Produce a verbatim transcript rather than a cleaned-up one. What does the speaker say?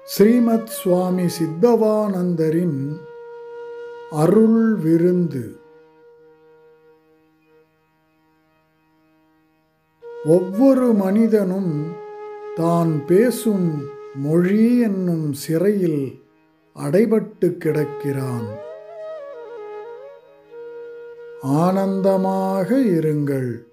ஸ்ரீமத் சுவாமி சித்தவானந்தரின் அருள் விருந்து. ஒவ்வொரு மனிதனும் தான் பேசும் மொழி என்னும் சிறையில் அடைபட்டு கிடக்கிறான். ஆனந்தமாக இருங்கள்.